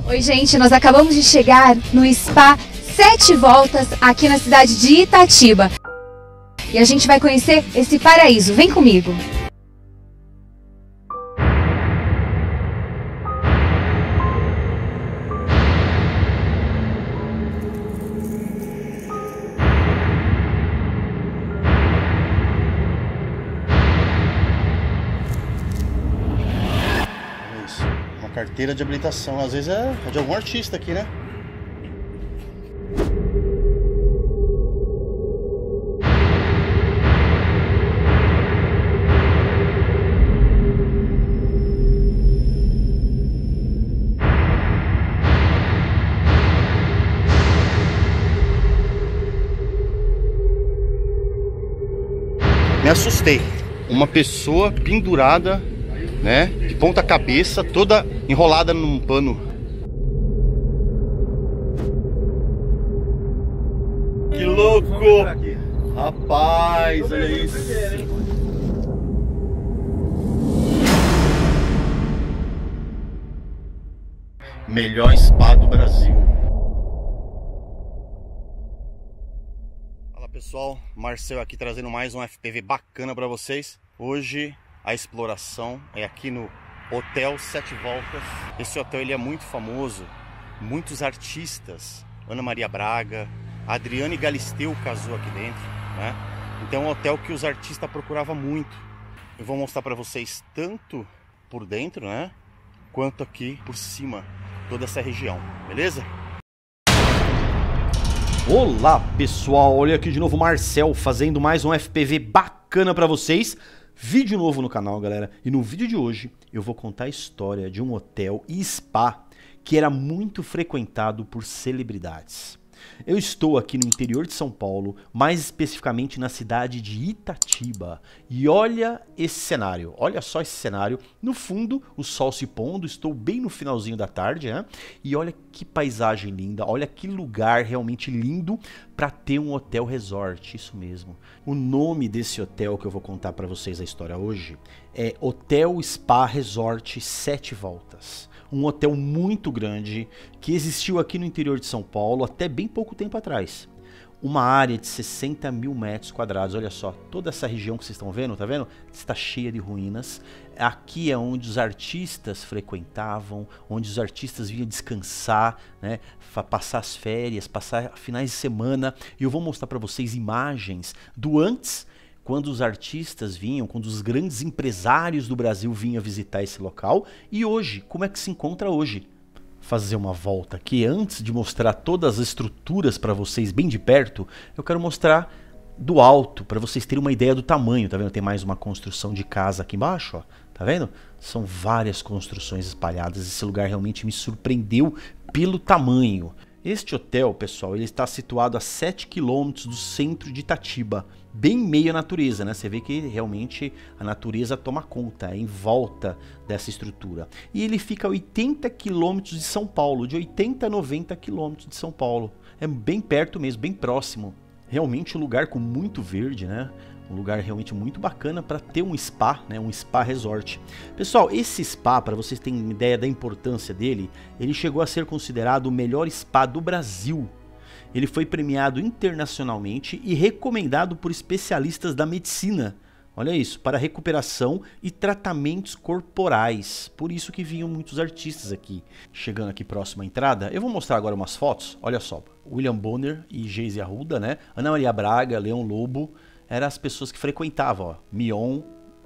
Oi, gente, nós acabamos de chegar no Spa Sete Voltas aqui na cidade de Itatiba. E a gente vai conhecer esse paraíso. Vem comigo! Carteira de habilitação, às vezes é de algum artista aqui, né? Me assustei. Uma pessoa pendurada, né, de ponta cabeça, toda enrolada num pano. Que louco! Rapaz, olha isso. Melhor spa do Brasil. Fala pessoal, Marcel aqui trazendo mais um FPV bacana para vocês. Hoje a exploração é aqui no Hotel Sete Voltas. Esse hotel ele é muito famoso, muitos artistas, Ana Maria Braga, Adriane Galisteu casou aqui dentro, né? Então é um hotel que os artistas procuravam muito. Eu vou mostrar para vocês tanto por dentro, né, quanto aqui por cima, toda essa região, beleza? Olá pessoal, olha aqui de novo o Marcel fazendo mais um FPV bacana para vocês. Vídeo novo no canal, galera, e no vídeo de hoje eu vou contar a história de um hotel e spa que era muito frequentado por celebridades. Eu estou aqui no interior de São Paulo, mais especificamente na cidade de Itatiba, e olha esse cenário, olha só esse cenário, no fundo o sol se pondo, estou bem no finalzinho da tarde, né? E olha que paisagem linda, olha que lugar realmente lindo para ter um hotel resort, isso mesmo. O nome desse hotel que eu vou contar para vocês a história hoje é Hotel Spa Resort Sete Voltas. Um hotel muito grande que existiu aqui no interior de São Paulo até bem pouco tempo atrás. Uma área de 60 mil metros quadrados, olha só, toda essa região que vocês estão vendo, tá vendo? Está cheia de ruínas. Aqui é onde os artistas frequentavam, onde os artistas vinham descansar, né? Passar as férias, passar finais de semana. E eu vou mostrar para vocês imagens do antes, quando os artistas vinham, quando os grandes empresários do Brasil vinham visitar esse local, e hoje, como é que se encontra hoje? Fazer uma volta aqui, antes de mostrar todas as estruturas para vocês bem de perto, eu quero mostrar do alto, para vocês terem uma ideia do tamanho, tá vendo? Tem mais uma construção de casa aqui embaixo, ó, tá vendo? São várias construções espalhadas, esse lugar realmente me surpreendeu pelo tamanho. Este hotel, pessoal, ele está situado a 7 km do centro de Itatiba, bem em meio à natureza, né? Você vê que realmente a natureza toma conta, em volta dessa estrutura. E ele fica a 80 km de São Paulo, de 80 a 90 km de São Paulo. É bem perto mesmo, bem próximo. Realmente um lugar com muito verde, né? Um lugar realmente muito bacana para ter um spa, né? Um spa resort. Pessoal, esse spa, para vocês terem uma ideia da importância dele, ele chegou a ser considerado o melhor spa do Brasil. Ele foi premiado internacionalmente e recomendado por especialistas da medicina. Olha isso, para recuperação e tratamentos corporais. Por isso que vinham muitos artistas aqui. Chegando aqui próximo à entrada, eu vou mostrar agora umas fotos. Olha só, William Bonner e Geise Arruda, né? Ana Maria Braga, Leão Lobo, eram as pessoas que frequentavam, ó. Mion,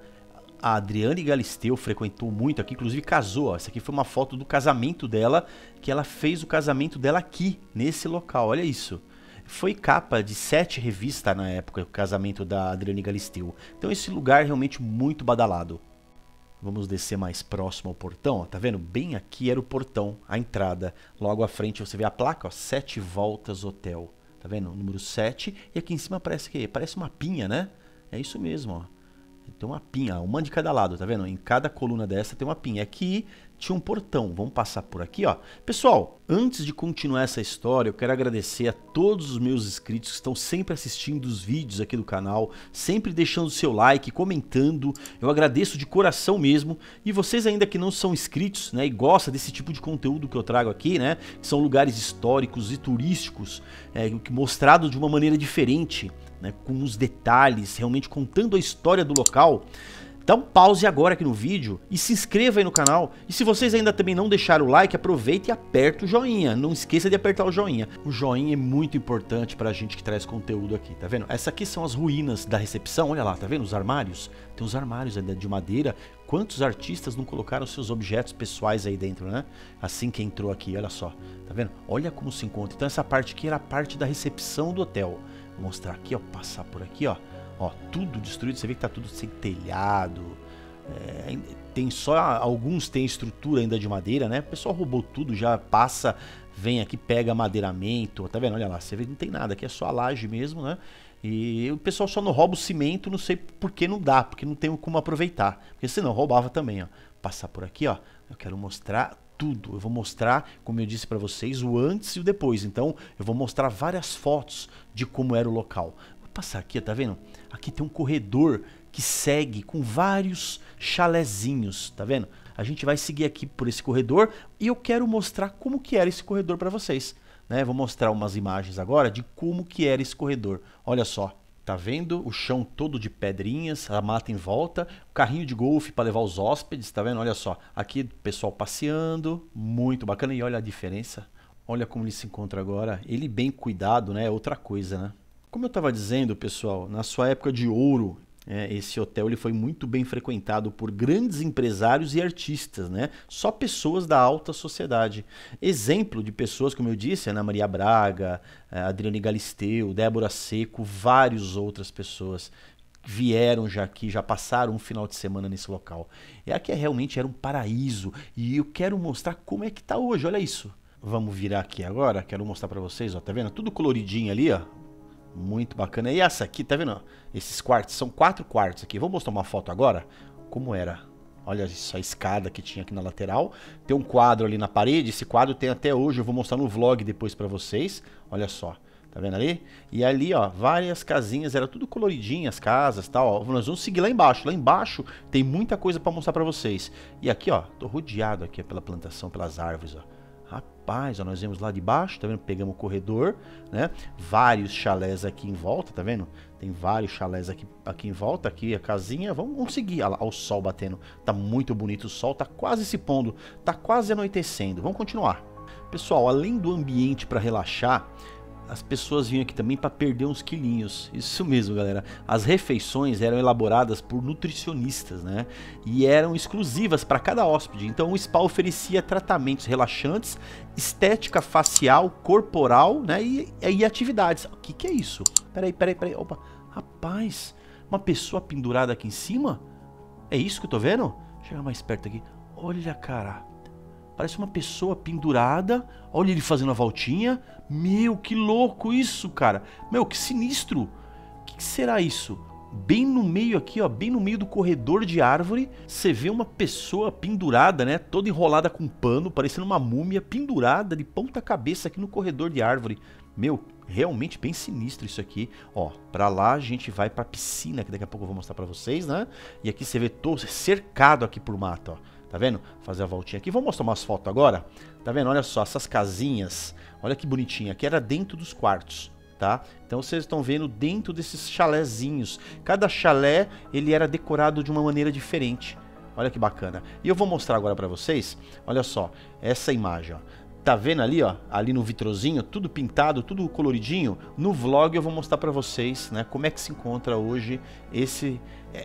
a Adriane Galisteu frequentou muito aqui, inclusive casou, ó. Essa aqui foi uma foto do casamento dela, que ela fez o casamento dela aqui, nesse local, olha isso. Foi capa de 7 revistas na época, o casamento da Adriane Galisteu. Então esse lugar é realmente muito badalado. Vamos descer mais próximo ao portão, ó. Tá vendo? Bem aqui era o portão, a entrada. Logo à frente você vê a placa, ó, Sete Voltas Hotel. Tá vendo? O número 7. E aqui em cima parece que parece uma pinha, né? É isso mesmo, ó. Tem uma pinha, uma de cada lado, tá vendo? Em cada coluna dessa tem uma pinha. Aqui tinha um portão. Vamos passar por aqui, ó. Pessoal, antes de continuar essa história, eu quero agradecer a todos os meus inscritos que estão sempre assistindo os vídeos aqui do canal, sempre deixando o seu like, comentando. Eu agradeço de coração mesmo. E vocês ainda que não são inscritos, né, e gostam desse tipo de conteúdo que eu trago aqui, né, que são lugares históricos e turísticos, mostrados de uma maneira diferente, né, com os detalhes, realmente contando a história do local. Dá um pause agora aqui no vídeo e se inscreva aí no canal. E se vocês ainda também não deixaram o like, aproveita e aperta o joinha. Não esqueça de apertar o joinha. O joinha é muito importante pra gente que traz conteúdo aqui, tá vendo? Essas aqui são as ruínas da recepção, olha lá, tá vendo? Os armários. Tem os armários ainda de madeira. Quantos artistas não colocaram seus objetos pessoais aí dentro, né? Assim que entrou aqui, olha só. Tá vendo? Olha como se encontra. Então essa parte aqui era a parte da recepção do hotel. Vou mostrar aqui, ó, passar por aqui, ó. Ó, tudo destruído, você vê que tá tudo sem telhado, tem só, alguns tem estrutura ainda de madeira, né? O pessoal roubou tudo, já passa, vem aqui, pega madeiramento, tá vendo? Olha lá, você vê que não tem nada, aqui é só a laje mesmo, né? E o pessoal só não rouba o cimento, não sei por que não dá, porque não tem como aproveitar, porque senão roubava também, ó. Passar por aqui, ó, eu quero mostrar tudo, eu vou mostrar, como eu disse pra vocês, o antes e o depois, então eu vou mostrar várias fotos de como era o local. Passar aqui, tá vendo? Aqui tem um corredor que segue com vários chalezinhos, tá vendo? A gente vai seguir aqui por esse corredor e eu quero mostrar como que era esse corredor para vocês, né? Vou mostrar umas imagens agora de como que era esse corredor. Olha só, tá vendo? O chão todo de pedrinhas, a mata em volta, o carrinho de golfe para levar os hóspedes, tá vendo? Olha só, aqui o pessoal passeando, muito bacana. E olha a diferença, olha como ele se encontra agora. Ele bem cuidado, né? É outra coisa, né? Como eu estava dizendo, pessoal, na sua época de ouro, esse hotel ele foi muito bem frequentado por grandes empresários e artistas, né? Só pessoas da alta sociedade. Exemplo de pessoas, como eu disse, Ana Maria Braga, Adriane Galisteu, Débora Seco, várias outras pessoas vieram já aqui, já passaram um final de semana nesse local. E aqui realmente era um paraíso e eu quero mostrar como é que tá hoje, olha isso. Vamos virar aqui agora, quero mostrar para vocês, ó, tá vendo? Tudo coloridinho ali, ó. Muito bacana. E essa aqui, tá vendo? Esses quartos, são 4 quartos aqui. Vou mostrar uma foto agora, como era. Olha isso, a escada que tinha aqui na lateral. Tem um quadro ali na parede, esse quadro tem até hoje, eu vou mostrar no vlog depois pra vocês. Olha só, tá vendo ali? E ali, ó, várias casinhas, era tudo coloridinho, as casas e tal, ó. Nós vamos seguir lá embaixo. Lá embaixo tem muita coisa pra mostrar pra vocês. E aqui, ó, tô rodeado aqui pela plantação, pelas árvores, ó. Rapaz, ó, nós vemos lá de baixo, tá vendo? Pegamos o corredor, né? Vários chalés aqui em volta, tá vendo? Tem vários chalés aqui em volta, aqui a casinha. Vamos seguir, olha lá, o sol batendo. Tá muito bonito o sol, tá quase se pondo, tá quase anoitecendo. Vamos continuar. Pessoal, além do ambiente para relaxar, as pessoas vinham aqui também para perder uns quilinhos. Isso mesmo, galera. As refeições eram elaboradas por nutricionistas, né? E eram exclusivas para cada hóspede. Então o spa oferecia tratamentos relaxantes, estética facial, corporal, né? E atividades. O que é isso? Peraí. Opa. Rapaz, uma pessoa pendurada aqui em cima? É isso que eu tô vendo? Deixa eu chegar mais perto aqui. Olha, cara. Parece uma pessoa pendurada. Olha ele fazendo a voltinha. Meu, que louco isso, cara. Meu, que sinistro. O que será isso? Bem no meio aqui, ó, bem no meio do corredor de árvore, você vê uma pessoa pendurada, né? Toda enrolada com pano, parecendo uma múmia, pendurada de ponta cabeça aqui no corredor de árvore. Meu, realmente bem sinistro isso aqui. Ó, pra lá a gente vai pra piscina, que daqui a pouco eu vou mostrar pra vocês, né? E aqui você vê todo cercado aqui por mato, ó. Tá vendo? Fazer a voltinha aqui. Vou mostrar umas fotos agora. Tá vendo? Olha só, essas casinhas. Olha que bonitinha. Aqui era dentro dos quartos, tá? Então vocês estão vendo dentro desses chalézinhos. Cada chalé, ele era decorado de uma maneira diferente. Olha que bacana. E eu vou mostrar agora pra vocês. Olha só, essa imagem, ó. Tá vendo ali, ó? Ali no vitrozinho, tudo pintado, tudo coloridinho. No vlog eu vou mostrar pra vocês, né? Como é que se encontra hoje esse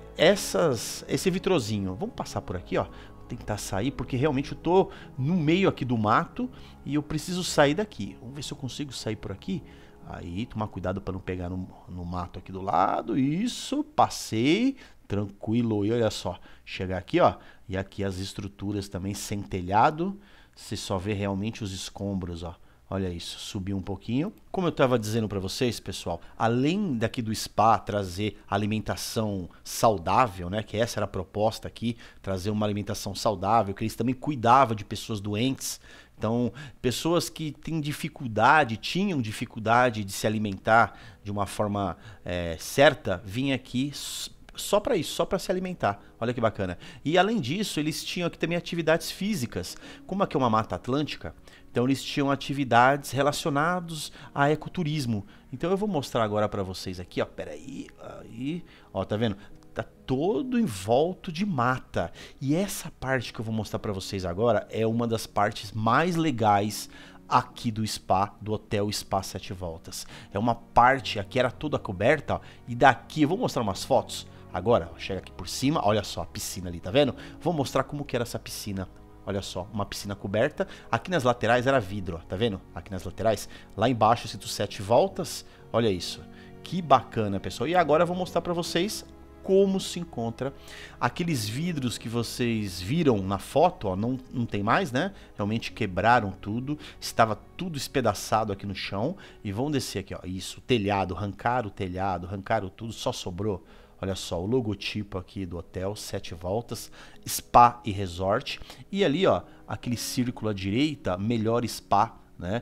vitrozinho. Vamos passar por aqui, ó. Tentar sair, porque realmente eu tô no meio aqui do mato e eu preciso sair daqui. Vamos ver se eu consigo sair por aqui. Aí, tomar cuidado para não pegar no mato aqui do lado. Isso, passei, tranquilo. E olha só, chegar aqui, ó. E aqui as estruturas também sem telhado. Você só vê realmente os escombros, ó. Olha isso, subiu um pouquinho. Como eu estava dizendo para vocês, pessoal, além daqui do spa trazer alimentação saudável, né, que essa era a proposta aqui, trazer uma alimentação saudável, que eles também cuidavam de pessoas doentes. Então, pessoas que têm dificuldade, tinham dificuldade de se alimentar de uma forma certa, vinham aqui só para isso, só para se alimentar. Olha que bacana. E além disso, eles tinham aqui também atividades físicas. Como aqui é uma mata atlântica, então eles tinham atividades relacionadas a ecoturismo. Então eu vou mostrar agora para vocês aqui, ó, peraí, aí, ó, tá vendo? Tá todo em volta de mata. E essa parte que eu vou mostrar para vocês agora é uma das partes mais legais aqui do spa, do Hotel Spa Sete Voltas. É uma parte, aqui era toda coberta, ó, e daqui, eu vou mostrar umas fotos agora, ó, chega aqui por cima, olha só a piscina ali, tá vendo? Vou mostrar como que era essa piscina. Olha só, uma piscina coberta. Aqui nas laterais era vidro, ó, tá vendo? Aqui nas laterais. Lá embaixo, escrito 7 voltas. Olha isso. Que bacana, pessoal. E agora eu vou mostrar pra vocês como se encontra. Aqueles vidros que vocês viram na foto, ó, não tem mais, né? Realmente quebraram tudo. Estava tudo espedaçado aqui no chão. E vão descer aqui, ó. Isso, telhado. Arrancaram o telhado, arrancaram tudo. Só sobrou. Olha só, o logotipo aqui do hotel, 7 voltas, spa e resort. E ali, ó, aquele círculo à direita, melhor spa, né?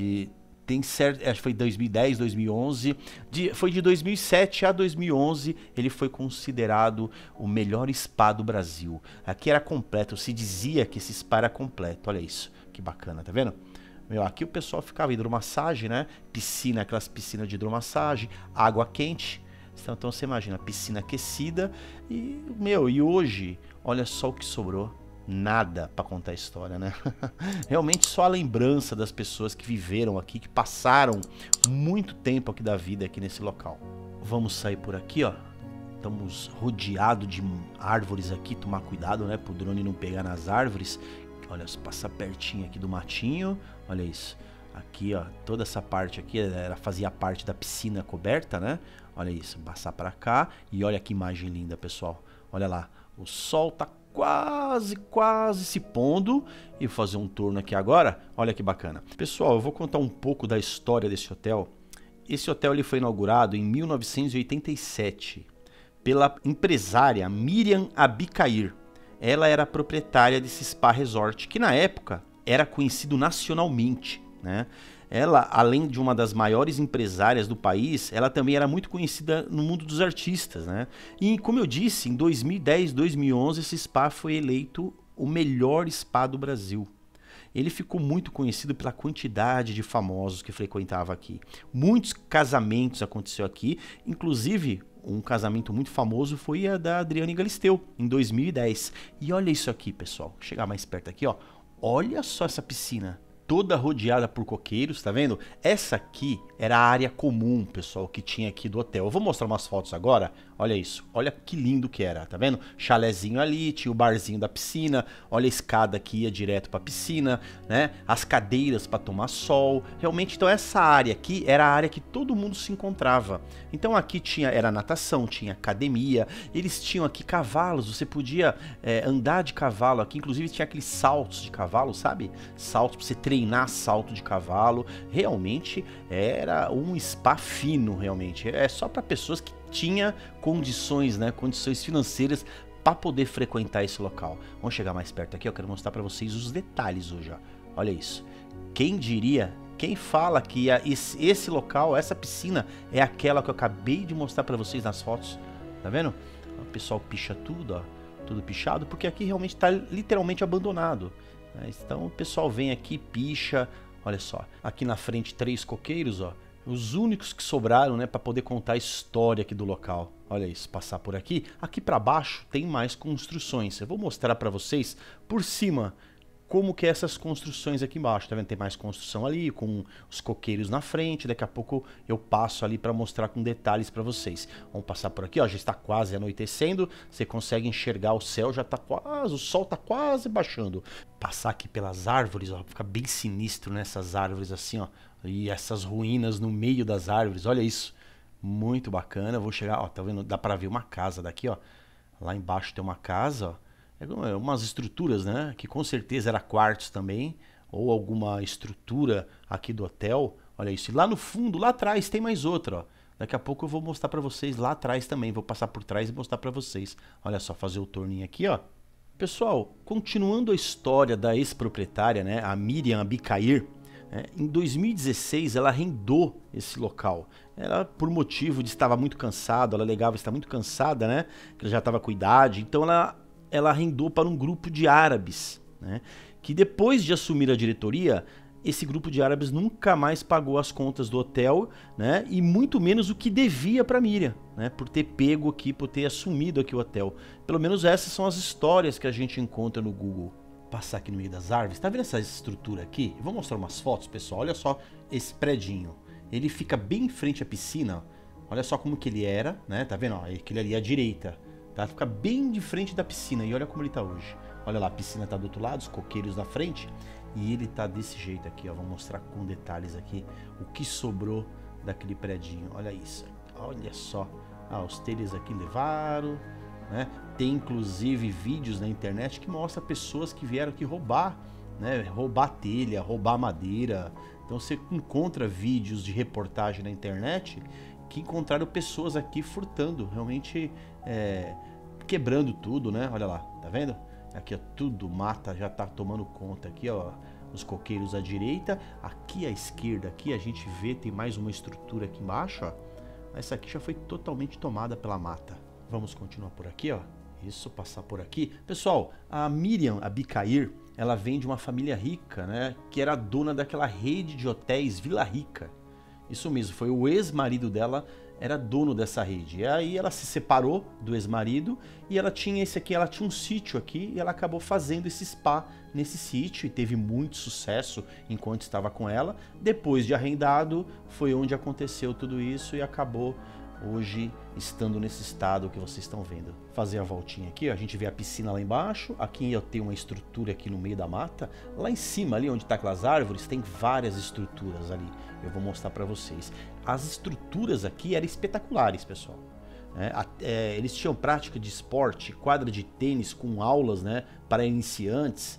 Tem certo, acho que foi 2010, 2011, foi de 2007 a 2011, ele foi considerado o melhor spa do Brasil. Aqui era completo, se dizia que esse spa era completo, olha isso, que bacana, tá vendo? Meu, aqui o pessoal ficava hidromassagem, né? Piscina, aquelas piscinas de hidromassagem, água quente. Então você imagina, piscina aquecida e, meu, e hoje, olha só o que sobrou. Nada para contar a história, né? Realmente só a lembrança das pessoas que viveram aqui, que passaram muito tempo aqui da vida aqui nesse local. Vamos sair por aqui, ó. Estamos rodeados de árvores aqui, tomar cuidado, né? Pro drone não pegar nas árvores. Olha, passar pertinho aqui do matinho, olha isso. Aqui, ó, toda essa parte aqui fazia parte da piscina coberta, né? Olha isso, passar para cá e olha que imagem linda, pessoal. Olha lá, o sol tá quase se pondo e vou fazer um turno aqui agora. Olha que bacana. Pessoal, eu vou contar um pouco da história desse hotel. Esse hotel ele foi inaugurado em 1987 pela empresária Miriam Abicair. Ela era proprietária desse spa resort, que na época era conhecido nacionalmente, né? Ela, além de uma das maiores empresárias do país, ela também era muito conhecida no mundo dos artistas, né? E como eu disse, em 2010, 2011, esse spa foi eleito o melhor spa do Brasil. Ele ficou muito conhecido pela quantidade de famosos que frequentavam aqui. Muitos casamentos aconteceram aqui, inclusive um casamento muito famoso foi a da Adriane Galisteu, em 2010. E olha isso aqui, pessoal. Vou chegar mais perto aqui, ó. Olha só essa piscina. Toda rodeada por coqueiros, tá vendo? Essa aqui era a área comum, pessoal, que tinha aqui do hotel. Eu vou mostrar umas fotos agora. Olha isso, olha que lindo que era, tá vendo? Chalezinho ali, tinha o barzinho da piscina, olha a escada que ia direto pra piscina, né? As cadeiras para tomar sol. Realmente, então essa área aqui era a área que todo mundo se encontrava. Então aqui era natação, tinha academia, eles tinham aqui cavalos, você podia andar de cavalo aqui, inclusive tinha aqueles saltos de cavalo, sabe? Saltos pra você treinar salto de cavalo. Realmente era um spa fino, realmente. É só para pessoas que tinha condições, né, condições financeiras para poder frequentar esse local. Vamos chegar mais perto aqui, eu quero mostrar para vocês os detalhes hoje, ó. Olha isso. Quem diria, quem fala que esse local, essa piscina é aquela que eu acabei de mostrar para vocês nas fotos, tá vendo? O pessoal picha tudo, ó, tudo pichado, porque aqui realmente está literalmente abandonado, né? Então o pessoal vem aqui, picha, olha só. Aqui na frente 3 coqueiros, ó. Os únicos que sobraram, né, para poder contar a história aqui do local. Olha isso, passar por aqui. Aqui para baixo tem mais construções. Eu vou mostrar para vocês por cima como que é essas construções aqui embaixo. Tá vendo? Tem mais construção ali, com os coqueiros na frente. Daqui a pouco eu passo ali para mostrar com detalhes para vocês. Vamos passar por aqui, ó. Já está quase anoitecendo. Você consegue enxergar o céu, já está quase, o sol está quase baixando. Passar aqui pelas árvores, ó, fica bem sinistro nessas árvores assim, ó. E essas ruínas no meio das árvores, olha isso. Muito bacana. Vou chegar, ó, tá vendo? Dá para ver uma casa daqui, ó. Lá embaixo tem uma casa, ó. Umas estruturas, né? Que com certeza era quartos também. ou alguma estrutura aqui do hotel. Olha isso. E lá no fundo, lá atrás, tem mais outra, ó. Daqui a pouco eu vou mostrar para vocês lá atrás também. Vou passar por trás e mostrar para vocês. Olha só, fazer o torninho aqui, ó. Pessoal, continuando a história da ex-proprietária, né, a Miriam Abicair, em 2016 ela arrendou esse local. Ela, por motivo de estava muito cansada, ela alegava estar muito cansada, né, que ela já estava com idade, então ela arrendou para um grupo de árabes, né, que depois de assumir a diretoria, esse grupo de árabes nunca mais pagou as contas do hotel, né, e muito menos o que devia para Miriam, né, por ter pego aqui, por ter assumido aqui o hotel. Pelo menos essas são as histórias que a gente encontra no Google. Passar aqui no meio das árvores, tá vendo essa estrutura aqui? Eu vou mostrar umas fotos, pessoal. Olha só esse predinho. Ele fica bem em frente à piscina. Olha só como que ele era, né? Tá vendo? Ó, aquele ali à direita. Tá? Fica bem de frente da piscina. E olha como ele tá hoje. Olha lá, a piscina tá do outro lado, os coqueiros na frente. E ele tá desse jeito aqui, ó. Vou mostrar com detalhes aqui o que sobrou daquele predinho. Olha isso. Olha só. Ah, os telhas aqui levaram, né? Tem inclusive vídeos na internet que mostram pessoas que vieram aqui roubar, né? Roubar telha, roubar madeira. Então você encontra vídeos de reportagem na internet que encontraram pessoas aqui furtando, realmente quebrando tudo, né? Olha lá, tá vendo? Aqui ó, tudo mata, já tá tomando conta aqui, ó. Os coqueiros à direita, aqui à esquerda, aqui a gente vê, tem mais uma estrutura aqui embaixo, ó. Essa aqui já foi totalmente tomada pela mata. Vamos continuar por aqui, ó. Isso, passar por aqui. Pessoal, a Miriam Abicair, ela vem de uma família rica, né? Que era dona daquela rede de hotéis Vila Rica. Isso mesmo, foi o ex-marido dela, era dono dessa rede. E aí ela se separou do ex-marido e ela tinha esse aqui, ela tinha um sítio aqui e ela acabou fazendo esse spa nesse sítio e teve muito sucesso enquanto estava com ela. Depois de arrendado, foi onde aconteceu tudo isso e acabou hoje estando nesse estado que vocês estão vendo. Fazer a voltinha aqui, ó, a gente vê a piscina lá embaixo, aqui eu tenho uma estrutura aqui no meio da mata, lá em cima ali onde tá aquelas árvores tem várias estruturas ali, eu vou mostrar para vocês. As estruturas aqui eram espetaculares, pessoal. Eles tinham prática de esporte, quadra de tênis com aulas, né, para iniciantes,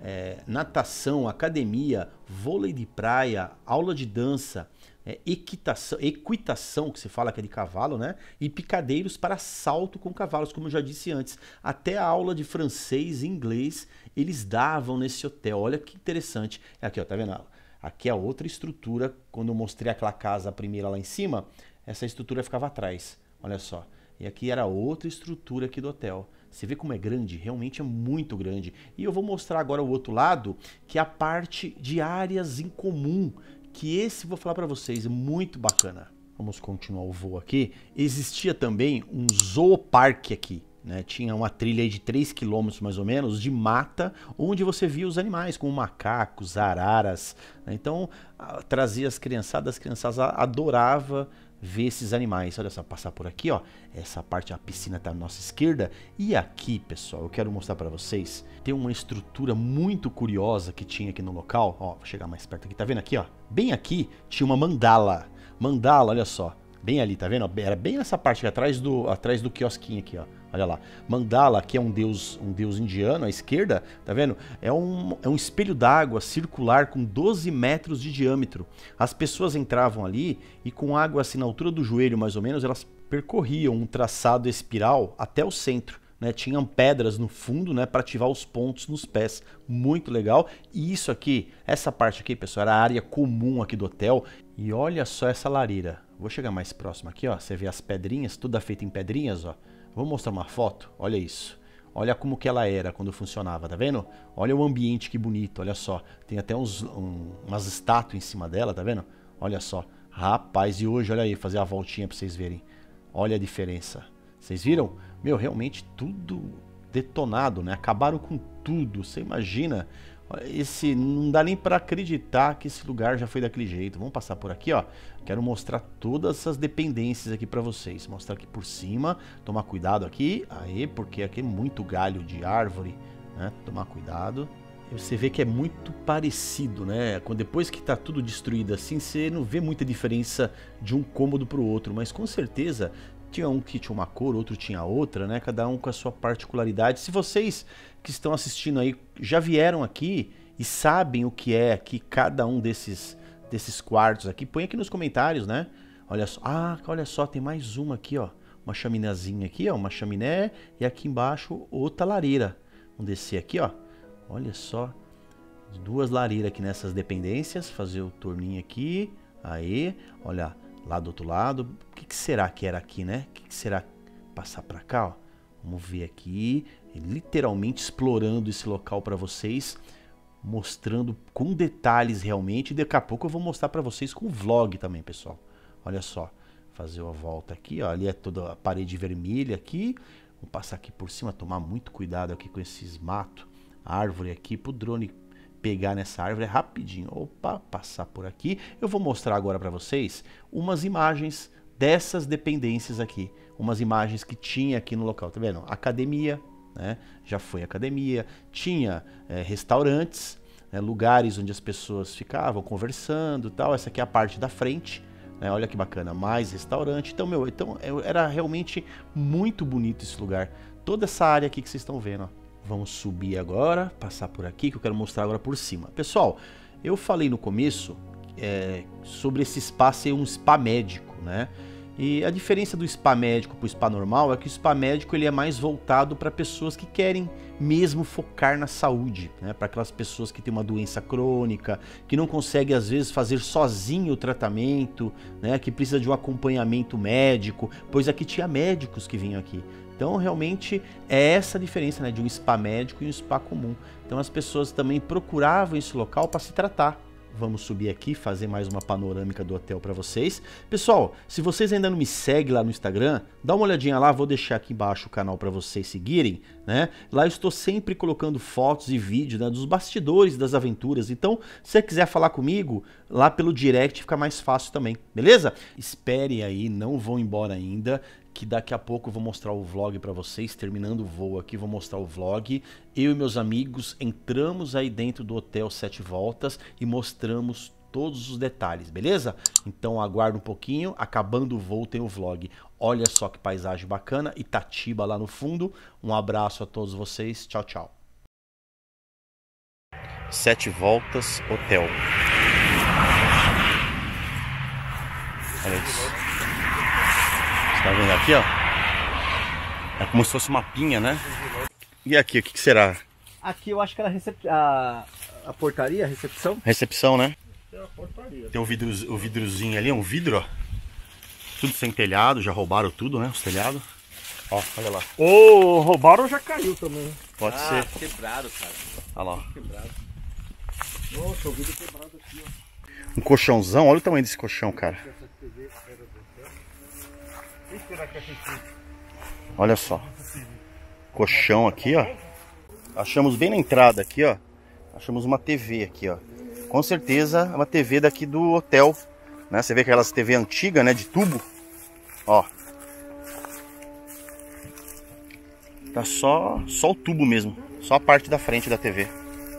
natação, academia, vôlei de praia, aula de dança, equitação, que se fala que é de cavalo, né? E picadeiros para salto com cavalos, como eu já disse antes. Até a aula de francês e inglês eles davam nesse hotel. Olha que interessante. Aqui, ó, tá vendo? Aqui é outra estrutura. Quando eu mostrei aquela casa, a primeira lá em cima, essa estrutura ficava atrás. Olha só. E aqui era outra estrutura aqui do hotel. Você vê como é grande? Realmente é muito grande. E eu vou mostrar agora o outro lado, que é a parte de áreas em comum, que esse, vou falar para vocês, é muito bacana. Vamos continuar o voo aqui. Existia também um zooparque aqui, né? Tinha uma trilha aí de 3 km mais ou menos de mata, onde você via os animais, como macacos, araras, né? Então, trazia as criançadas adoravam ver esses animais. Olha só, passar por aqui, ó. Essa parte, a piscina tá à nossa esquerda. E aqui, pessoal, eu quero mostrar para vocês. Tem uma estrutura muito curiosa que tinha aqui no local. Ó, vou chegar mais perto aqui. Tá vendo aqui, ó? Bem aqui tinha uma mandala. Mandala, olha só. Bem ali, tá vendo? Era bem nessa parte aqui, atrás do quiosquinho aqui, ó. Olha lá. Mandala, que é um deus indiano à esquerda, tá vendo? É um espelho d'água circular com 12 metros de diâmetro. As pessoas entravam ali e com água assim na altura do joelho, mais ou menos, elas percorriam um traçado espiral até o centro, né? Tinham pedras no fundo, né, para ativar os pontos nos pés. Muito legal. E isso aqui, essa parte aqui, pessoal, era a área comum aqui do hotel. E olha só essa lareira. Vou chegar mais próximo aqui, ó. Você vê as pedrinhas, tudo feito em pedrinhas, ó. Vou mostrar uma foto, olha isso. Olha como que ela era quando funcionava, tá vendo? Olha o ambiente que bonito, olha só. Tem até umas estátuas em cima dela, tá vendo? Olha só. Rapaz, e hoje, olha aí, fazer a voltinha pra vocês verem. Olha a diferença. Vocês viram? Meu, realmente tudo detonado, né? Acabaram com tudo, você imagina? Não dá nem para acreditar que esse lugar já foi daquele jeito. Vamos passar por aqui, ó. Quero mostrar todas essas dependências aqui para vocês. Mostrar aqui por cima. Tomar cuidado aqui. Aí, porque aqui é muito galho de árvore, né? Tomar cuidado. Você vê que é muito parecido, né? Depois que tá tudo destruído assim, você não vê muita diferença de um cômodo para o outro. Mas com certeza tinha um que tinha uma cor, outro tinha outra, né? Cada um com a sua particularidade. Se vocês que estão assistindo aí já vieram aqui e sabem o que é aqui cada um desses quartos aqui, põe aqui nos comentários, né? Olha só, olha só, tem mais uma aqui, ó, uma chaminézinha aqui, ó, uma chaminé, e aqui embaixo outra lareira. Vamos descer aqui, ó, olha só, 2 lareiras aqui nessas dependências, fazer o torninho aqui, aí, olha, lá do outro lado, o que será que era aqui, né? O que será passar pra cá, ó? Vamos ver aqui, literalmente explorando esse local para vocês, mostrando com detalhes realmente, e daqui a pouco eu vou mostrar para vocês com vlog também, pessoal. Olha só, fazer a volta aqui, ó, ali é toda a parede vermelha aqui, vou passar aqui por cima, tomar muito cuidado aqui com esses matos, árvore aqui, pro drone pegar nessa árvore é rapidinho. Opa, passar por aqui. Eu vou mostrar agora para vocês umas imagens dessas dependências aqui, umas imagens que tinha aqui no local, tá vendo? Academia, né? Já foi academia, tinha restaurantes, né? Lugares onde as pessoas ficavam conversando e tal. Essa aqui é a parte da frente, né? Olha que bacana, mais restaurante. Então, era realmente muito bonito esse lugar. Toda essa área aqui que vocês estão vendo, ó. Vamos subir agora, passar por aqui, que eu quero mostrar agora por cima. Pessoal, eu falei no começo sobre esse spa ser um spa médico, né? E a diferença do spa médico para o spa normal é que o spa médico ele é mais voltado para pessoas que querem mesmo focar na saúde, né? Para aquelas pessoas que têm uma doença crônica, que não conseguem às vezes fazer sozinho o tratamento, né? Que precisa de um acompanhamento médico, pois aqui tinha médicos que vinham aqui. Então realmente é essa a diferença, né, de um spa médico e um spa comum. Então as pessoas também procuravam esse local para se tratar. Vamos subir aqui, fazer mais uma panorâmica do hotel para vocês. Pessoal, se vocês ainda não me seguem lá no Instagram, dá uma olhadinha lá, vou deixar aqui embaixo o canal para vocês seguirem, né? Lá eu estou sempre colocando fotos e vídeos, né, dos bastidores das aventuras. Então, se você quiser falar comigo, lá pelo direct fica mais fácil também, beleza? Esperem aí, não vão embora ainda, que daqui a pouco eu vou mostrar o vlog para vocês, terminando o voo aqui, vou mostrar o vlog. Eu e meus amigos entramos aí dentro do Hotel 7 Voltas e mostramos todos os detalhes, beleza? Então aguarda um pouquinho, acabando o voo tem o vlog. Olha só que paisagem bacana, Itatiba lá no fundo. Um abraço a todos vocês, tchau, tchau. 7 Voltas Hotel. Olha isso. Tá vendo aqui, ó? É como se fosse uma pinha, né? E aqui, o que será? Aqui eu acho que era a portaria, a recepção. Recepção, né? É a portaria. Tem o vidrozinho ali, é um vidro, ó. Tudo sem telhado, já roubaram tudo, né? Os telhados. Ó, olha lá. Ô, roubaram ou já caiu também? Pode ser. Quebrado, cara. Olha lá. Quebrado. Nossa, o vidro quebrado aqui, ó. Um colchãozão, olha o tamanho desse colchão, cara. Olha só. Colchão aqui, ó. Achamos bem na entrada aqui, ó. Achamos uma TV aqui, ó. Com certeza é uma TV daqui do hotel, né? Você vê aquelas TV antiga, né? De tubo. Ó. Tá só o tubo mesmo. Só a parte da frente da TV.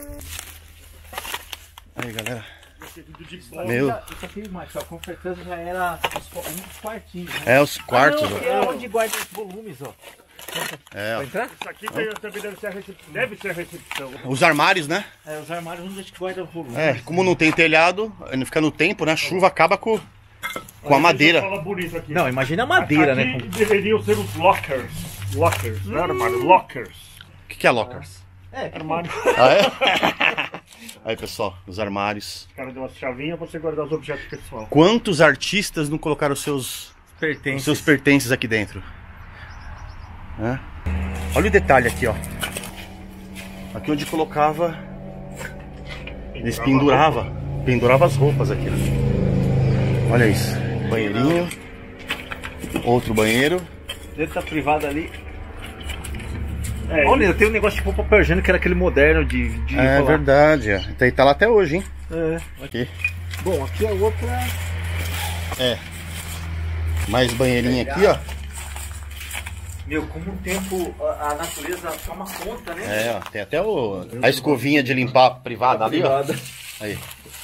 Aí, galera. Meu. Isso aqui, Marcelo, com certeza já era um dos quartinhos, né? É, os quartos, ó. É onde guarda os volumes, ó. É, ó. Entrar? Isso aqui também deve ser a recepção. Os armários, né? É, os armários onde a gente guarda o volume. É, como não tem telhado, fica no tempo, né? A chuva acaba com a madeira. Fala bonito aqui. Não, imagina a madeira, aqui, né? deveriam ser os lockers. Lockers, não é armário, lockers. O que é lockers? Armário. Ah, é? Aí, pessoal, os armários. O cara deu uma chavinha pra você guardar os objetos pessoais. Quantos artistas não colocaram os seus pertences aqui dentro? É. Olha o detalhe aqui, ó. Aqui onde colocava... Eles pendurava as roupas aqui, ó. Olha isso. Banheirinho. Outro banheiro. Dentro da privada ali. Olha, tem um negócio tipo papel higiênico, que era aquele moderno de É verdade, ó. Então, tá lá até hoje, hein? É. Aqui. Bom, aqui a outra... É. Mais banheirinho aqui, ó. Meu, como o tempo, a natureza toma conta, né? É, ó. Tem até a escovinha de limpar privada ali, ó. Aí.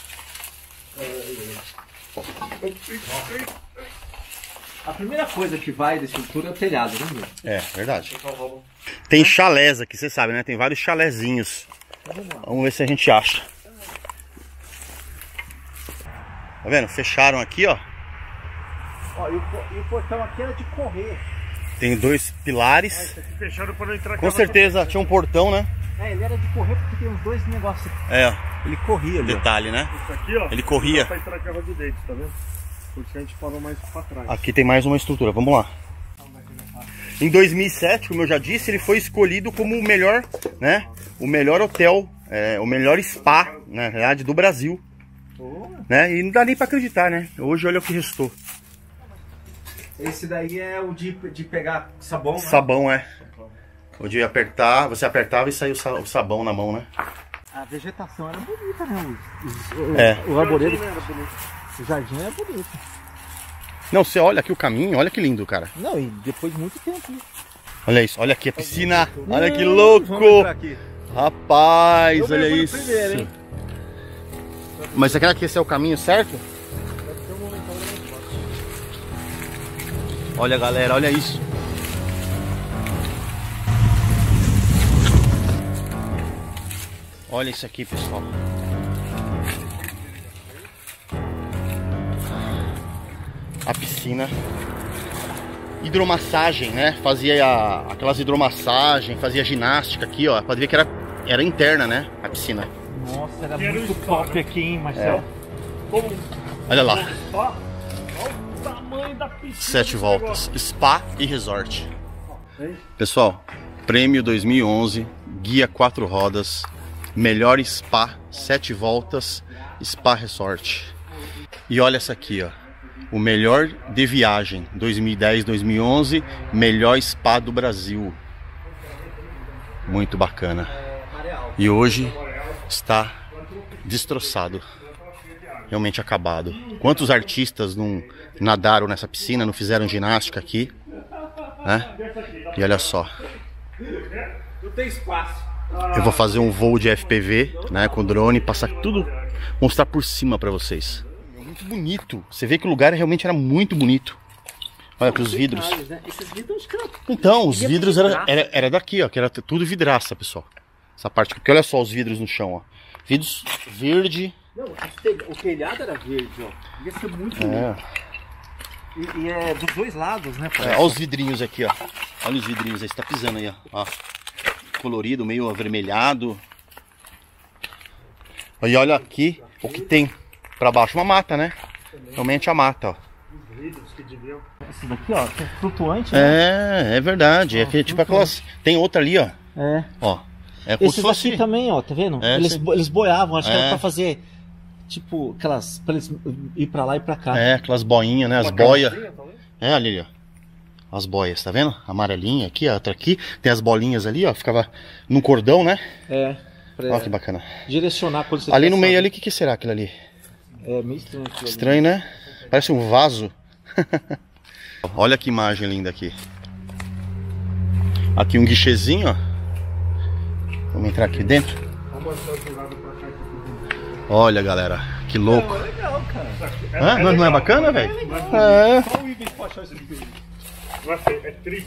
A primeira coisa que vai da estrutura é o telhado, né, meu? É, verdade. Tem chalés aqui, você sabe, né? Tem vários chalézinhos Vamos ver se a gente acha. Tá vendo? Fecharam aqui, ó. Ó, e o portão aqui era de correr. Tem dois pilares. Isso aqui fecharam para não entrar. Com certeza tinha um portão, né? É, ele era de correr porque tem uns dois negócios. É, ó. Ele corria ali. Detalhe, né? Isso aqui, ó. Ele corria. Pra entrar carro de dentro, tá vendo? Porque a gente parou mais pra trás. Aqui tem mais uma estrutura, vamos lá. Em 2007, como eu já disse, ele foi escolhido como o melhor, né? O melhor hotel, o melhor spa, na realidade, do Brasil. Né? E não dá nem pra acreditar, né? Hoje olha o que restou. Esse daí é o de pegar sabão, né? Sabão, é. O de apertar, você apertava e saiu o sabão na mão, né? A vegetação era bonita, né? O arvoredo era bonito. O jardim é bonito. Não, você olha aqui o caminho, olha que lindo, cara. Não, e depois de muito tempo. Né? Olha isso, olha aqui a piscina. Olha que louco. Rapaz, olha isso. Primeiro, hein? Mas você quer que esse é o caminho certo? Olha, galera, olha isso. Olha isso aqui, pessoal. A piscina. Hidromassagem, né? Fazia aquelas hidromassagens, fazia ginástica aqui, ó. Pode ver que era interna, né? A piscina. Nossa, era muito top aqui, hein, Marcelo? Olha lá. Olha o tamanho da piscina. 7 voltas. Spa e resort. Pessoal, prêmio 2011, guia 4 rodas, melhor spa, 7 voltas, spa resort. E olha essa aqui, ó. O melhor de viagem, 2010-2011, melhor spa do Brasil. Muito bacana. E hoje está destroçado. Realmente acabado. Quantos artistas não nadaram nessa piscina, não fizeram ginástica aqui, né? E olha só. Não tem espaço. Eu vou fazer um voo de FPV, né, com drone, passar tudo, mostrar por cima pra vocês. Muito bonito. Você vê que o lugar realmente era muito bonito. Olha aqui os vidros. Esses vidros, cara. Então, os vidros era daqui, ó, que era tudo vidraça, pessoal. Essa parte aqui, porque olha só os vidros no chão, ó. Vidros verde. Não, o telhado era verde, ó. Ia ser muito bonito. E é dos dois lados, né? Olha os vidrinhos aqui, ó. Olha os vidrinhos aí, você tá pisando aí, ó. Colorido, meio avermelhado. E olha aqui o que tem pra baixo, uma mata, né? Realmente a mata, ó. Esse daqui, ó, é flutuante, né? É verdade. É que, tipo aquelas. Tem outra ali, ó. Ó. É como esse se fosse. daqui também, ó, tá vendo? Eles boiavam, acho que era pra fazer. Tipo, aquelas. Pra eles ir pra lá e pra cá. Aquelas boinhas, né? As boias. Ali, ó. As boias, tá vendo? Amarelinha aqui, a outra aqui. Tem as bolinhas ali, ó. Ficava num cordão, né? Olha que bacana. Direcionar quando você ali no meio ali, o que será aquilo ali? É meio estranho aquilo. Estranho, né? Parece um vaso. Olha que imagem linda aqui. Aqui um guichezinho, ó. Vamos entrar aqui dentro. Olha, galera, que louco. É legal, cara. Não é bacana, velho? É triste.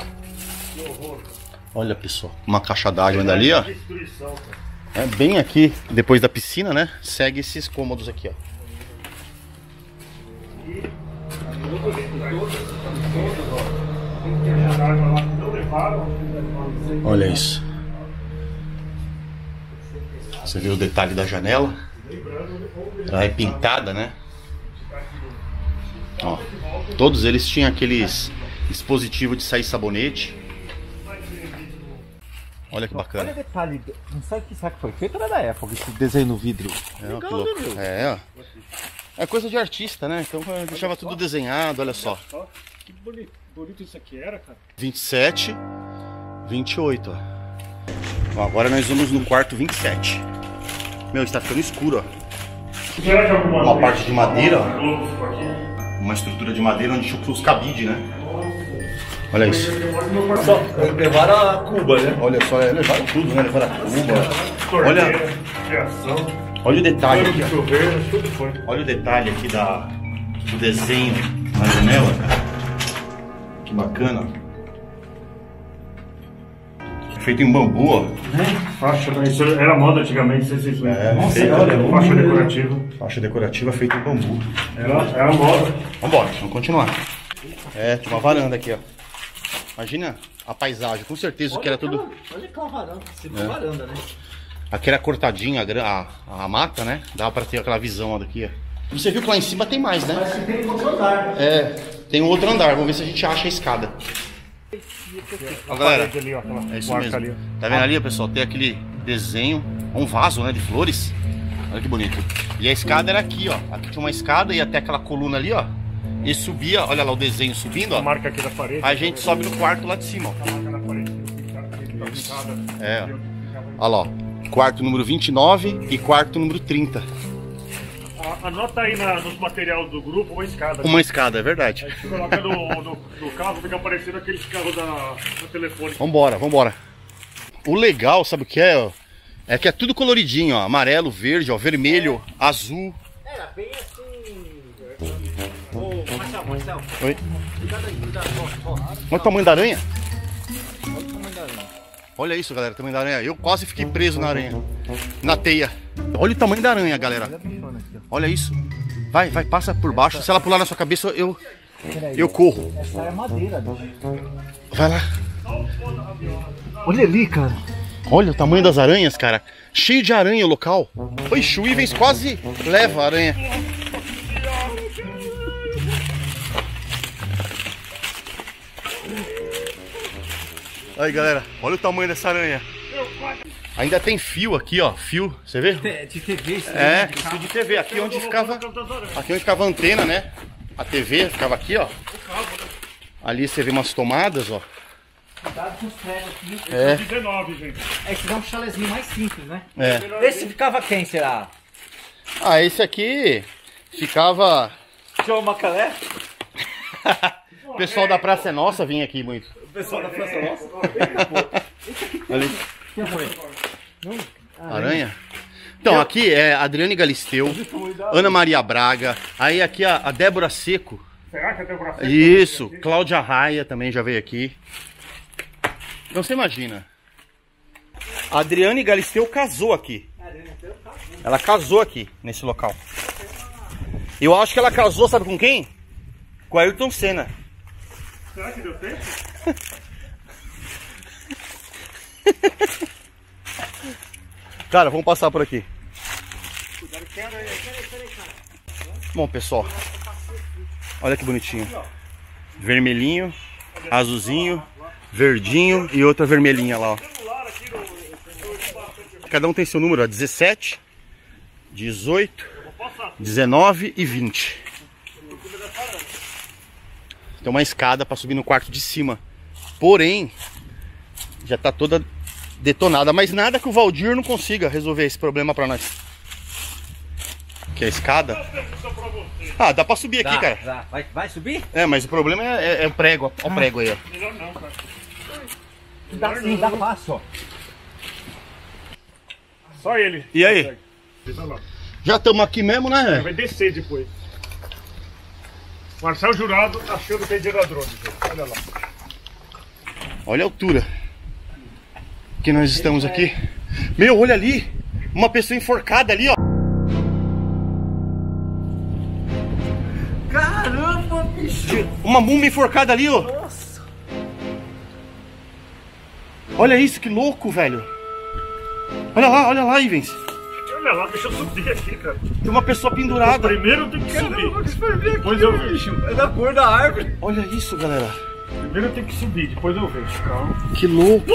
Olha, pessoal, uma caixa d'água ainda ali, ó. É bem aqui, depois da piscina, né? Segue esses cômodos aqui, ó. Olha isso. Você vê o detalhe da janela? Ela é pintada, né? Ó, todos eles tinham aqueles dispositivos de sair sabonete. Olha que bacana. Olha o detalhe, não sabe o que será que foi feito, era da época, esse desenho no vidro. Legal, que louco. Ó. É coisa de artista, né? Então eu deixava tudo desenhado, olha só. Que bonito isso aqui era, cara. 27, 28, ó. Bom, agora nós vamos no quarto 27. Meu, está ficando escuro, ó. Uma parte de madeira, ó. Uma estrutura de madeira onde tinha os cabides, né? Olha isso. Levaram a Cuba, né? Olha só, levaram tudo, né? Levaram a Cuba. Olha o detalhe aqui, ó. Olha o detalhe aqui do desenho na janela, cara. Que bacana. feito em bambu, ó. Faixa, isso era moda antigamente, não sei se isso Faixa decorativa. Faixa decorativa feita em bambu. Era moda. Vambora, vamos continuar. É, tem uma varanda aqui, ó. Imagina a paisagem, com certeza que era tudo... Olha aquela varanda, varanda, né? Aqui era cortadinha a mata, né? Dava pra ter aquela visão ó, daqui, ó. Você viu que lá em cima tem mais, né? Parece que tem outro andar. É, tem um outro andar. Vamos ver se a gente acha a escada. Ó, galera, Ali, ó, é isso mesmo. ali. Tá vendo ali, pessoal? Tem aquele desenho, um vaso, né, de flores. Olha que bonito. E a escada era aqui, ó. Aqui tinha uma escada e até aquela coluna ali, ó. E subia, olha lá o desenho subindo, ó. A marca aqui da parede. A gente sobe no quarto lá de cima, ó. A marca da parede. É. Olha lá, ó. Quarto número 29 e quarto número 30. Anota aí nos materiais do grupo uma escada. Uma escada, é verdade. Aí você coloca no carro, fica aparecendo aqueles carros do telefone. Vambora, vambora. O legal, sabe o que é? Ó? É que é tudo coloridinho, ó. Amarelo, verde, ó, vermelho, azul. Era bem assim... Ô, Marcel. Oi? Cuidado aí, cuidado. Olha o tamanho da aranha. Olha isso, galera, o tamanho da aranha. Eu quase fiquei preso na aranha. Na teia. Olha o tamanho da aranha, galera. Olha isso. Vai, passa por baixo. Se ela pular na sua cabeça, eu corro. Essa é madeira, bicho. Vai lá. Olha ali, cara. Olha o tamanho das aranhas, cara. Cheio de aranha o local. Ixi, o Ivens quase leva a aranha. Aí, galera, olha o tamanho dessa aranha. Ainda tem fio aqui, ó. Fio, você vê? De TV, isso É, fio de TV. Aqui onde ficava a antena, né? A TV ficava aqui, ó. Ali você vê umas tomadas, ó. Cuidado com os pregos aqui. É. 19, gente. É que dá um chalezinho mais simples, né? É. Esse ficava quem, será? Ah, esse aqui ficava... João Macalé? O pessoal da Praça é Nossa vinha aqui muito. O pessoal da Praça Nossa? Ali. Quem foi? Aranha? Então, aqui é Adriane Galisteu, Ana Maria Braga, aí aqui a Débora Seco. Será que até o braço? Isso, Cláudia Raia também já veio aqui. Então você imagina. A Adriane Galisteu casou aqui. Ela casou aqui, nesse local. Eu acho que ela casou, sabe com quem? Com a Ayrton Senna. Será que deu tempo? Cara, vamos passar por aqui. Bom, pessoal, olha que bonitinho. Vermelhinho, azulzinho, verdinho e outra vermelhinha lá, ó. Cada um tem seu número, ó, 17, 18, 19 e 20. Tem uma escada para subir no quarto de cima. Porém, já tá toda detonada, mas nada que o Valdir não consiga resolver esse problema para nós. Que é a escada. Ah, dá para subir aqui, cara. Dá. Vai subir? É, mas o problema é o prego, ó. Ó o prego aí, ó. Melhor não, cara. Dá sim, dá fácil, ó. Só ele. E aí? Deixa lá. Já estamos aqui mesmo, né? Vai descer depois. Marcel Jurado achando que é dia da drone, gente. Olha lá. Olha a altura que nós estamos aqui. Meu, olha ali. Uma pessoa enforcada ali, ó. Caramba, bicho. Uma múmia enforcada ali, ó. Nossa. Olha isso, que louco, velho. Olha lá, Ivens. Olha lá, deixa eu subir aqui, cara. Tem uma pessoa pendurada. Primeiro tem que subir. Depois eu vejo. É da cor da árvore. Olha isso, galera. Primeiro tem que subir, depois eu vejo. Calma. Que louco.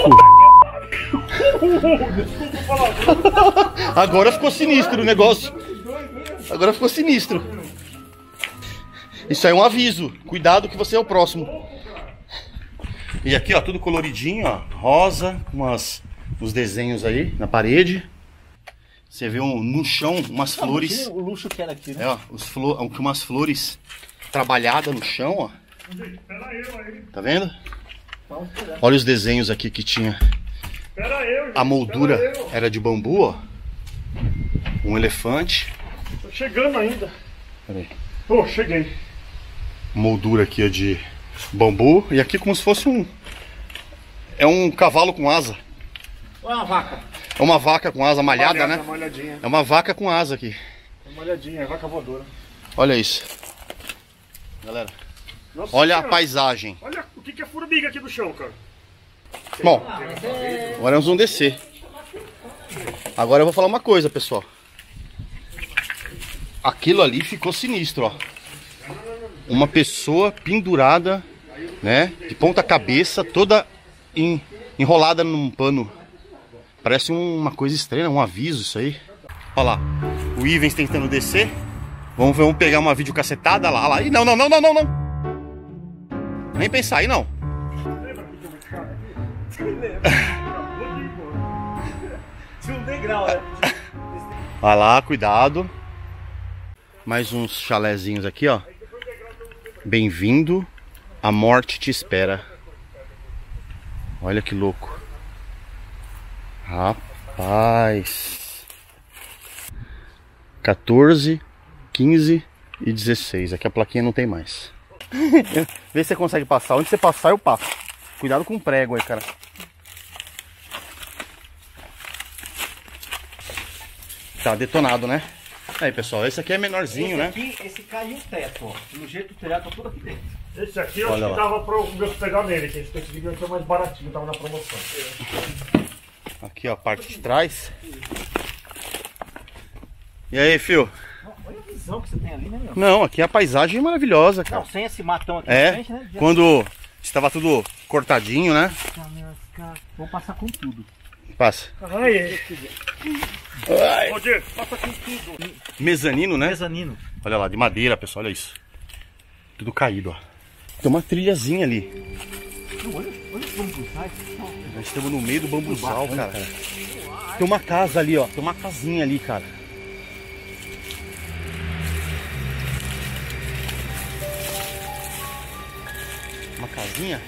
Desculpa falar. Agora ficou sinistro o negócio. Agora ficou sinistro. Isso aí é um aviso. Cuidado que você é o próximo. E aqui, ó, tudo coloridinho, ó. Rosa, uns desenhos aí na parede. Você vê no chão umas flores. O luxo que era aqui, né? É, ó, umas flores trabalhadas no chão, ó. Espera eu aí. Tá vendo? Olha os desenhos aqui que tinha. Espera eu, gente. A moldura Espera eu. era de bambu, ó. Um elefante. Tô chegando ainda. Peraí. Pô, cheguei. Moldura aqui é de bambu. E aqui como se fosse é um cavalo com asa. Ou é uma vaca? É uma vaca com asa malhada, né? Malhadinha. É uma vaca com asa aqui. É malhadinha, é vaca voadora. Olha isso. Galera, Nossa, olha a cara, paisagem. olha o que é formiga aqui no chão, cara. Bom, agora nós vamos descer. Agora eu vou falar uma coisa, pessoal. Aquilo ali ficou sinistro, ó. Uma pessoa pendurada, né? De ponta cabeça, toda enrolada num pano. Parece uma coisa estranha, um aviso isso aí. Olha lá, o Ivens tentando descer. Vamos pegar uma videocacetada lá, lá. Ih, não. Nem pensar aí, não. Tinha um degrau, né? Vai lá, cuidado. Mais uns chalezinhos aqui, ó. Bem-vindo, a morte te espera. Olha que louco. Rapaz. 14, 15 e 16. Aqui a plaquinha não tem mais. Vê se você consegue passar. Onde você passar, eu passo. Cuidado com o prego aí, cara. Tá detonado, né? Aí, pessoal, esse aqui é menorzinho, né? Esse caiu o teto, ó. No jeito do telhado tá tudo aqui dentro. Esse aqui eu Olha acho que lá. dava pra o meu pegar nele, que esse aqui devia ser mais baratinho, tava na promoção. Aqui, ó, a parte de trás. E aí, fio? Olha a visão que você tem ali, né, meu? Não, aqui a paisagem é maravilhosa, cara. Não, sem esse matão aqui É, na frente, né? quando estava tudo cortadinho, né? Vou passar com tudo. Passa. Ai, ô Diego, passa com tudo. Mezanino, né? Mezanino. Olha lá, de madeira, pessoal, olha isso. Tudo caído, ó. Tem uma trilhazinha ali. Olha os bambuzais. Nós estamos no meio do bambuzal, cara. Tem uma casa ali, ó. Tem uma casinha ali, cara. Uma casinha?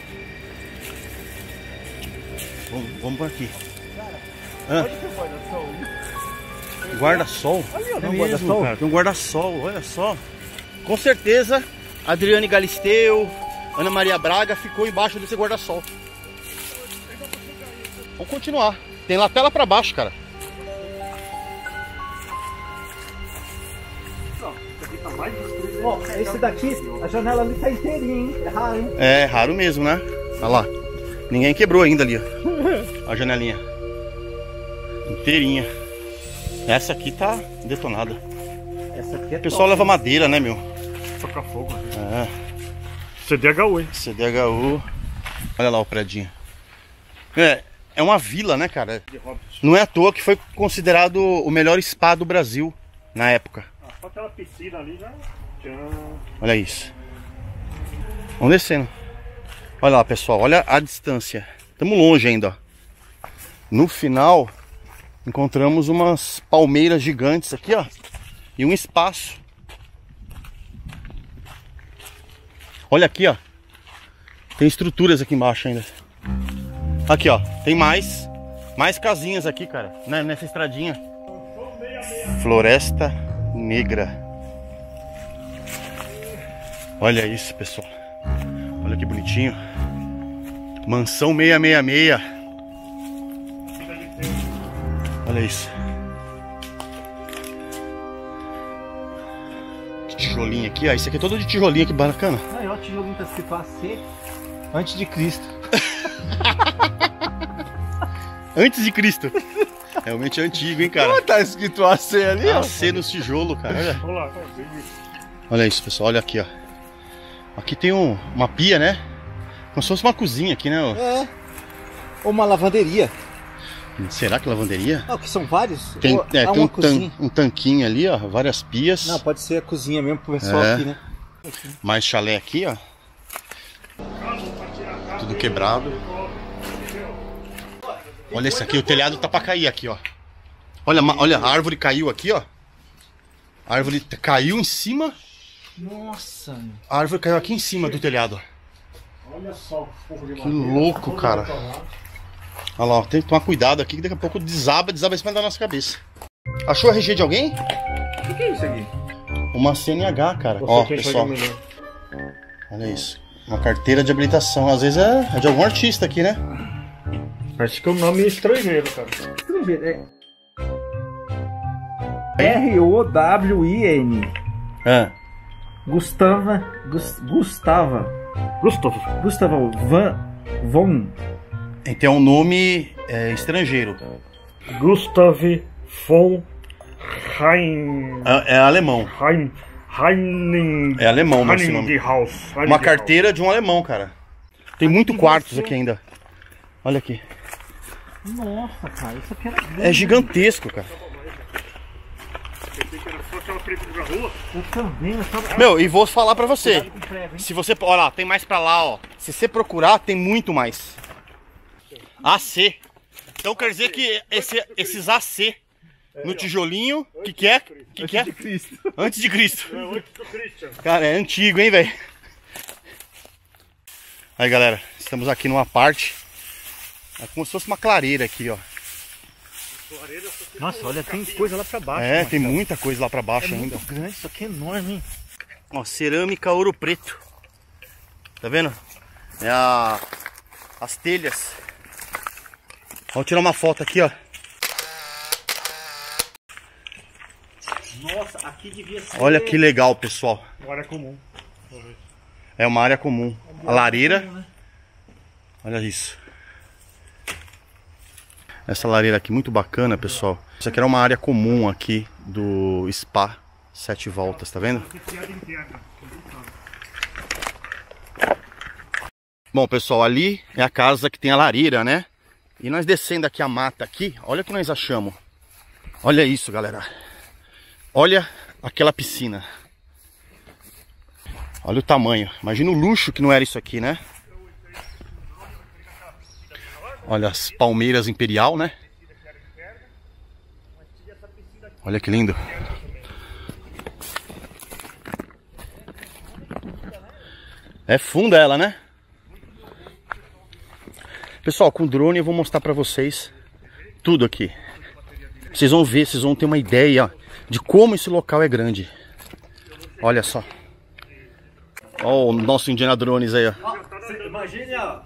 Vamos por aqui. Olha que guarda-sol. Guarda-sol? Ali, ó, É tem um mesmo, guarda-sol. cara. Tem um guarda-sol, olha só. Com certeza, Adriane Galisteu, Ana Maria Braga ficou embaixo desse guarda-sol. Vamos continuar. Tem lapela pra baixo, cara. Ó, esse daqui, a janela ali tá inteirinha, hein? É raro, hein? É, raro mesmo, né? Olha lá. Ninguém quebrou ainda ali, ó. A janelinha. Inteirinha. Essa aqui tá detonada. Essa aqui é O pessoal leva madeira, né, meu? Toca fogo. É. CDHU, hein? CDHU. Olha lá o predinho. É uma vila, né, cara? Não é à toa que foi considerado o melhor spa do Brasil na época. Ah, só aquela piscina ali já. Olha isso. Vamos descendo. Olha lá, pessoal. Olha a distância. Estamos longe ainda, ó. No final, encontramos umas palmeiras gigantes aqui, ó. E um espaço. Olha aqui, ó. Tem estruturas aqui embaixo ainda. Aqui, ó. Tem mais casinhas aqui, cara. Nessa estradinha. Floresta Negra. Olha isso, pessoal. Olha que bonitinho. Mansão 666. Olha isso. Tijolinho aqui, ó. Isso aqui é todo de tijolinho, que bacana. Aí, ó, o tijolinho tá escrito AC antes de Cristo. Antes de Cristo. Realmente é antigo, hein, cara. Tá escrito AC ali, ó. AC nos tijolos, cara. Olha. Vamos lá, tá. Olha isso, pessoal. Olha aqui, ó. Aqui tem uma pia, né? Como se fosse uma cozinha aqui, né? Ó. É. Ou uma lavanderia. Será que lavanderia? Ah, que são vários? Tem, Ou tem uma cozinha? um tanquinho ali, ó. Várias pias. Não, pode ser a cozinha mesmo pro pessoal É. aqui, né? Mais chalé aqui, ó. Tudo quebrado. Olha esse aqui, o telhado tá pra cair aqui, ó. Olha, a árvore caiu aqui, ó. A árvore caiu em cima. Nossa, meu. A árvore caiu aqui em cima do telhado, ó. Olha só o fogo de Que louco, cara. Olha lá, ó, tem que tomar cuidado aqui que daqui a pouco desaba em cima da nossa cabeça. Achou a RG de alguém? O que é isso aqui? Uma CNH, cara. Ó, pessoal. Olha isso. Uma carteira de habilitação. Às vezes é de algum artista aqui, né? Acho que é um nome estrangeiro, cara. Estrangeiro, é. R-O-W-I-N. Gustava von. Então é um nome estrangeiro. Gustav von Hein. É alemão. Heining. É alemão, não, esse nome. Uma carteira de um alemão, cara. Tem muito quartos aqui ainda. Olha aqui. Nossa, cara, isso aqui era grande. É gigantesco, cara. Eu também, eu tava... Meu, e vou falar pra você. Se você... Olha lá, tem mais pra lá, ó. Se você procurar, tem muito mais. AC. Então quer dizer que esses AC no tijolinho, que é? Que é? Antes de Cristo. Cara, é antigo, hein, velho? Aí, galera, estamos aqui numa parte. É como se fosse uma clareira aqui, ó. Nossa, olha, tem coisa lá pra baixo. É, tem muita coisa lá pra baixo ainda. Muito grande, isso aqui é enorme, hein? Ó, cerâmica Ouro Preto. Tá vendo? É as telhas. Vamos tirar uma foto aqui, ó. Nossa, aqui devia ser... Olha que legal, pessoal. Uma área comum. É uma área comum. A lareira. Olha isso. Essa lareira aqui muito bacana, pessoal. Isso aqui era uma área comum aqui do spa 7 voltas, tá vendo? Bom, pessoal, ali é a casa que tem a lareira, né? E nós descendo aqui a mata aqui, olha o que nós achamos. Olha isso, galera. Olha aquela piscina. Olha o tamanho. Imagina o luxo que não era isso aqui, né? Olha as palmeiras imperial, né? Olha que lindo. É funda ela, né? Pessoal, com o drone eu vou mostrar pra vocês tudo aqui. Vocês vão ver, vocês vão ter uma ideia de como esse local é grande. Olha só. Olha o nosso Indiana Drones aí, ó. Imagine a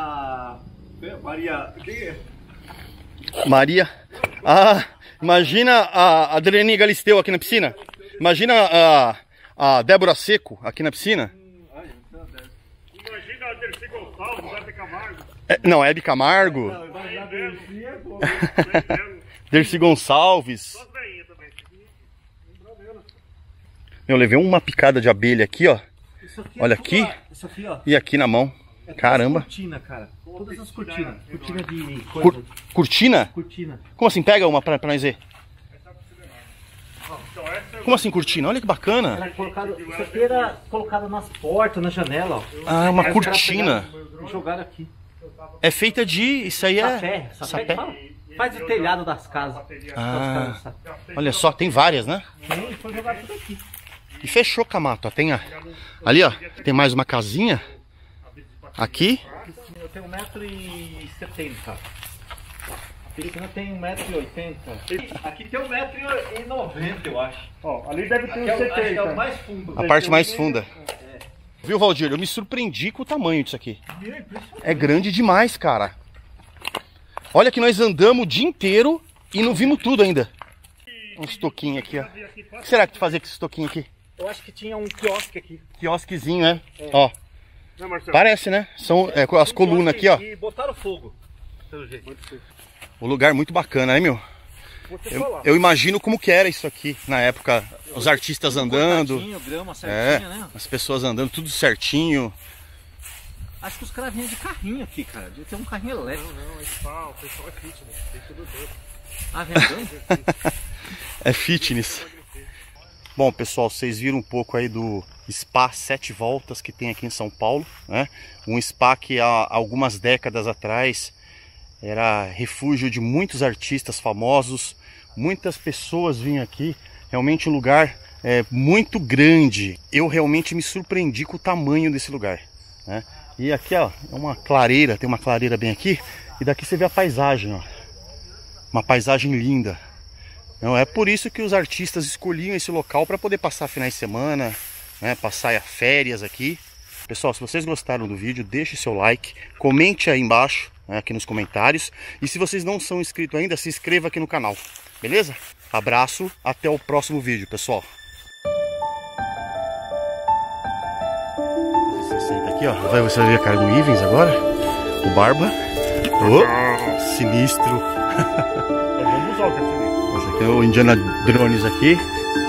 Maria. Ah, imagina a Adriane Galisteu aqui na piscina. Imagina a Débora Seco aqui na piscina. Imagina a Dercy Gonçalves, Hebe Camargo. Não, Hebe Camargo. Dercy Gonçalves. Eu levei uma picada de abelha aqui, ó. Olha aqui. Isso aqui, ó. E aqui na mão. Caramba. Cortina, cara. Todas as cortinas. Cortina de coisa. Cortina? Cortina. Como assim? Pega uma pra nós ver. Como assim cortina? Olha que bacana. Isso aqui era colocado nas portas, na janela, ó. Ah, uma cortina. E jogaram aqui. É feita de... Isso aí é... Sapé. Faz o telhado das casas. Ah, olha só, tem várias, né? Sim, foi jogado tudo aqui. E fechou, Camato. Tem ali, ó. Tem mais uma casinha. Aqui. Eu tenho 1,70 m. A piscina tem 1,80 m. Aqui tem 1,90 m, eu acho. Ó, ali deve ter uns 70. É o mais fundo. A parte mais funda. Viu, Valdir? Eu me surpreendi com o tamanho disso aqui. É grande demais, cara. Olha que nós andamos o dia inteiro e não vimos tudo ainda. Um estoquinho aqui, ó. O que será que tu fazia com esse estoquinho aqui? Eu acho que tinha um quiosque aqui. Quiosquezinho, né? Ó. Parece, né? São as colunas aqui, ó. E botaram fogo, pelo jeito. O lugar muito bacana, né, meu? Eu imagino como que era isso aqui na época. Os artistas andando. Grama certinha, né? As pessoas andando, tudo certinho. Acho que os caras vinham de carrinho aqui, cara. Devia ter um carrinho elétrico. Não, o pessoal é fitness. Tem tudo dentro. Ah, vendendo? É fitness. Bom, pessoal, vocês viram um pouco aí do Spa 7 Voltas que tem aqui em São Paulo, né? Um spa que há algumas décadas atrás era refúgio de muitos artistas famosos, muitas pessoas vinham aqui, realmente um lugar muito grande. Eu realmente me surpreendi com o tamanho desse lugar, né? E aqui, ó, é uma clareira, tem uma clareira bem aqui, e daqui você vê a paisagem, ó. Uma paisagem linda. Então, é por isso que os artistas escolhiam esse local para poder passar finais de semana, né, passar férias aqui. Pessoal, se vocês gostaram do vídeo, deixe seu like, comente aí embaixo, né, aqui nos comentários. E se vocês não são inscritos ainda, se inscreva aqui no canal, beleza? Abraço, até o próximo vídeo, pessoal. Você senta aqui, ó. Você vai ver a cara do Ivens agora. O Barba. Oh, sinistro. Vamos usar o que é sinistro. Esse aqui é o Indiana Drones aqui.